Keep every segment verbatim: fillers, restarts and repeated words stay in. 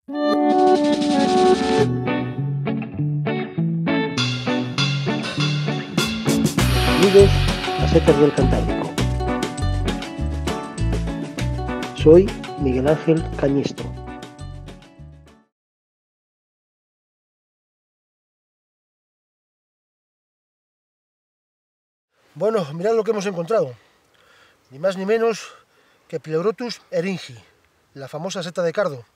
Bienvenidos a Setas del Cantábrico. Soy Miguel Ángel Cañistro. Bueno, mirad lo que hemos encontrado. Ni más ni menos que Pleurotus eringi, la famosa seta de cardo.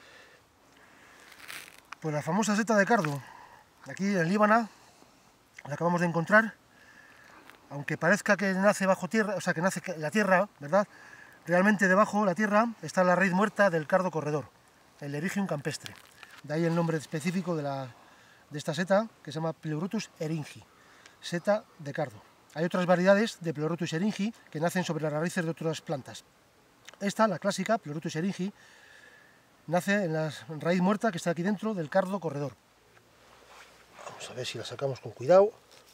Pues la famosa seta de cardo, aquí en Líbana, la acabamos de encontrar. Aunque parezca que nace bajo tierra, o sea, que nace la tierra, ¿verdad? Realmente debajo de la tierra está la raíz muerta del cardo corredor, el Erigium campestre. De ahí el nombre específico de, la, de esta seta, que se llama Pleurotus eringi, seta de cardo. Hay otras variedades de Pleurotus eringi que nacen sobre las raíces de otras plantas. Esta, la clásica, Pleurotus eringi, nace en la raíz muerta que está aquí dentro del cardo corredor. Vamos a ver si la sacamos con cuidado.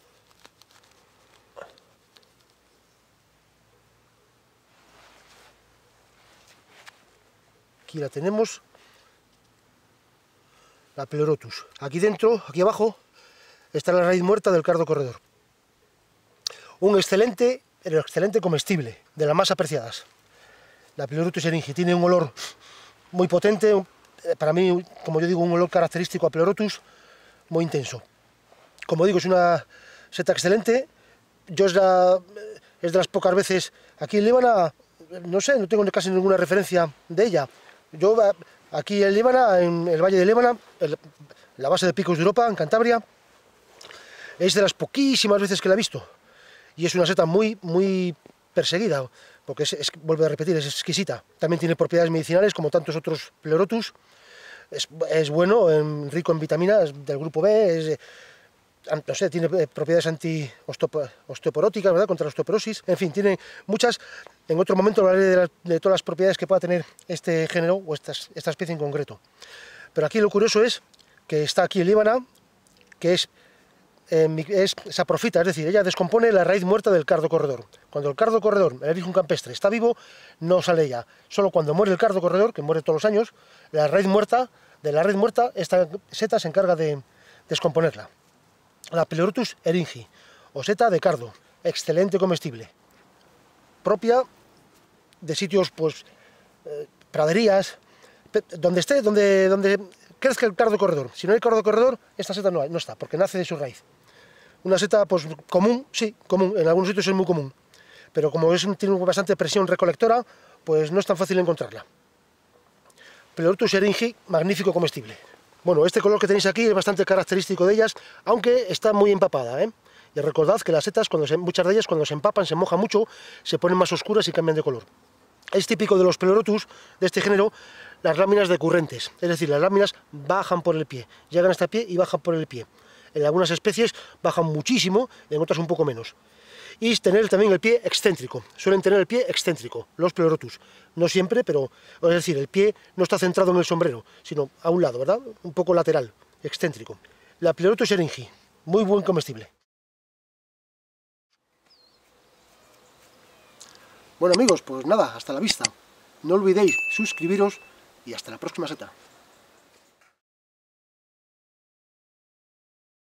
Aquí la tenemos, la Pleurotus. Aquí dentro, aquí abajo, está la raíz muerta del cardo corredor. Un excelente, pero excelente comestible, de las más apreciadas. La Pleurotus eringi tiene un olor muy potente, para mí, como yo digo, un olor característico a Pleurotus, muy intenso. Como digo, es una seta excelente. Yo es, la, es de las pocas veces aquí en Líbana, no sé, no tengo casi ninguna referencia de ella. Yo aquí en Líbana, en el valle de Líbana, en la base de Picos de Europa, en Cantabria, es de las poquísimas veces que la he visto. Y es una seta muy, muy perseguida, porque, es, es, vuelvo a repetir, es exquisita. También tiene propiedades medicinales, como tantos otros Pleurotus. Es, es bueno, en, rico en vitaminas del grupo B, es, no sé, tiene propiedades anti-osteoporóticas, ¿verdad?, contra la osteoporosis. En fin, tiene muchas. En otro momento hablaré de, la, de todas las propiedades que pueda tener este género o estas, esta especie en concreto. Pero aquí lo curioso es que está aquí en Líbana, que es, eh, es saprofita, es decir, ella descompone la raíz muerta del cardo corredor. Cuando el cardo corredor, el Erigium campestre, está vivo, no sale ella. Solo cuando muere el cardo corredor, que muere todos los años, la raíz muerta, de la raíz muerta, esta seta se encarga de descomponerla. La Pleurotus eringi, o seta de cardo, excelente comestible, propia de sitios, pues, eh, praderías, donde esté, donde, donde crezca el cardo corredor. Si no hay cardo corredor, esta seta no, hay, no está, porque nace de su raíz. Una seta, pues, común, sí, común, en algunos sitios es muy común, pero como es, tiene bastante presión recolectora, pues no es tan fácil encontrarla. Pleurotus eringi, magnífico comestible. Bueno, este color que tenéis aquí es bastante característico de ellas, aunque está muy empapada, ¿eh? Y recordad que las setas, cuando se, muchas de ellas, cuando se empapan, se mojan mucho, se ponen más oscuras y cambian de color. Es típico de los Pleurotus de este género las láminas decurrentes, es decir, las láminas bajan por el pie, llegan hasta el pie y bajan por el pie. En algunas especies bajan muchísimo, en otras un poco menos. Y tener también el pie excéntrico, suelen tener el pie excéntrico, los Pleurotus. No siempre, pero, es decir, el pie no está centrado en el sombrero, sino a un lado, ¿verdad? Un poco lateral, excéntrico. La Pleurotus eringi, muy buen comestible. Bueno amigos, pues nada, hasta la vista. No olvidéis suscribiros y hasta la próxima seta.